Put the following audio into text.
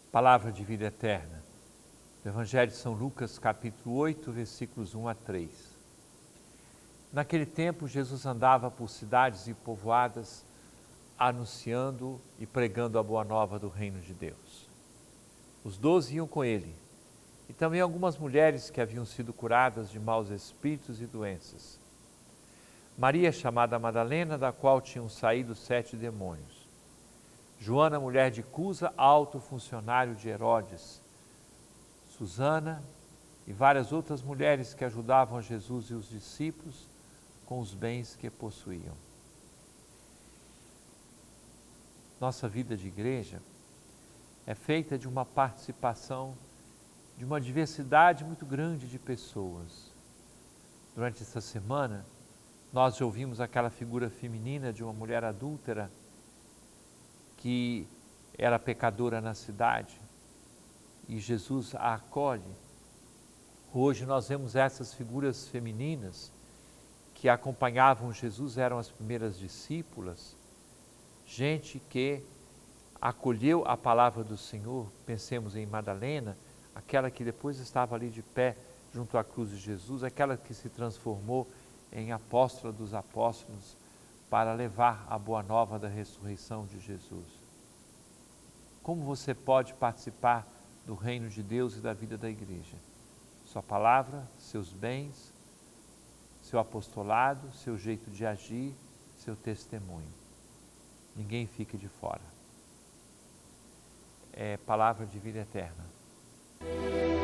Palavra de vida eterna. Do Evangelho de São Lucas, capítulo 8, versículos 1 a 3. Naquele tempo, Jesus andava por cidades e povoadas, anunciando e pregando a boa nova do reino de Deus. Os 12 iam com ele, e também algumas mulheres que haviam sido curadas de maus espíritos e doenças. Maria, chamada Madalena, da qual tinham saído 7 demônios. Joana, mulher de Cusa, alto funcionário de Herodes. Susana e várias outras mulheres que ajudavam a Jesus e os discípulos com os bens que possuíam. Nossa vida de igreja é feita de uma participação de uma diversidade muito grande de pessoas. Durante essa semana, nós já ouvimos aquela figura feminina de uma mulher adúltera que era pecadora na cidade e Jesus a acolhe. Hoje nós vemos essas figuras femininas que acompanhavam Jesus, eram as primeiras discípulas, gente que acolheu a palavra do Senhor. Pensemos em Madalena, aquela que depois estava ali de pé junto à cruz de Jesus, aquela que se transformou em apóstola dos apóstolos para levar a boa nova da ressurreição de Jesus. Como você pode participar do reino de Deus e da vida da igreja? Sua palavra, seus bens, seu apostolado, seu jeito de agir, seu testemunho. Ninguém fique de fora. É palavra de vida eterna.